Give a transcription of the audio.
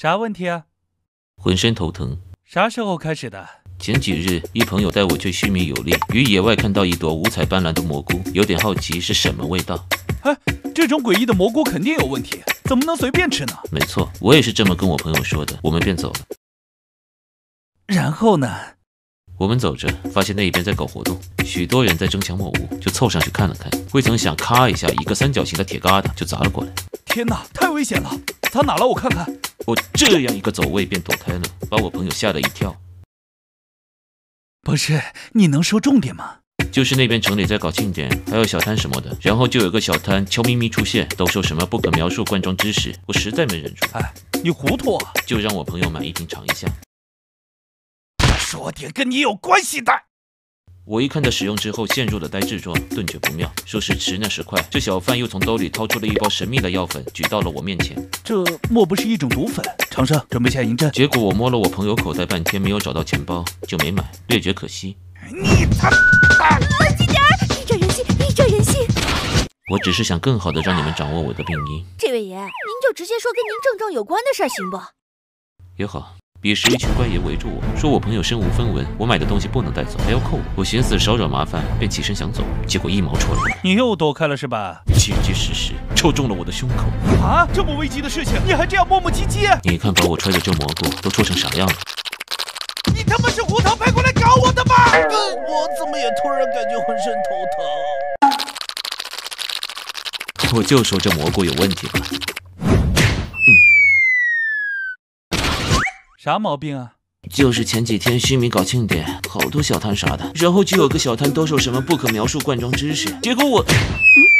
啥问题啊？ 浑身头疼。 啥时候开始的？ 前几日，一朋友带我去须弥游猎，于野外看到一朵五彩斑斓的蘑菇，有点好奇是什么味道。 哎，这种诡异的蘑菇肯定有问题，怎么能随便吃呢？ 没错，我也是这么跟我朋友说的，我们便走了。 然后呢？ 我们走着，发现那边在搞活动，许多人在争抢某物，就凑上去看了看。未曾想，咔一下，一个三角形的铁疙瘩就砸了过来。 天哪，太危险了！砸哪了？我看看。 我这样一个走位便躲开了，把我朋友吓了一跳。 不是，你能说重点吗？ 就是那边城里在搞庆典，还有小摊什么的，然后就有个小摊悄咪咪出现，兜售什么不可描述罐装知识，我实在没忍住。 哎，你糊涂啊！ 就让我朋友买一瓶尝一下。 说点跟你有关系的。 我一看他使用之后陷入了呆滞状，顿觉不妙，说时迟那时快，这小贩又从兜里掏出了一包神秘的药粉，举到了我面前。这莫不是一种毒粉？尝尝，准备下银针。 结果我摸了我朋友口袋半天，没有找到钱包，就没买，略觉可惜。 你他妈！ 冷静点儿，逆着人性，逆着人性。 我只是想更好的让你们掌握我的病因。 这位爷，您就直接说跟您症状有关的事儿行不？ 也好。彼时一群官爷围住我，说我朋友身无分文，我买的东西不能带走，还要扣我。我寻思少惹麻烦，便起身想走，结果一毛戳了我。 你又躲开了是吧？ 结结实实戳中了我的胸口。 啊，这么危急的事情，你还这样磨磨唧唧？ 你看把我揣的这蘑菇都戳成啥样了？ 你他妈是胡桃派过来搞我的吗？ 我怎么也突然感觉浑身头疼？我就说这蘑菇有问题吧。 啥毛病啊？ 就是前几天须弥搞庆典，好多小摊啥的，然后就有个小摊兜售什么不可描述罐装知识，结果我，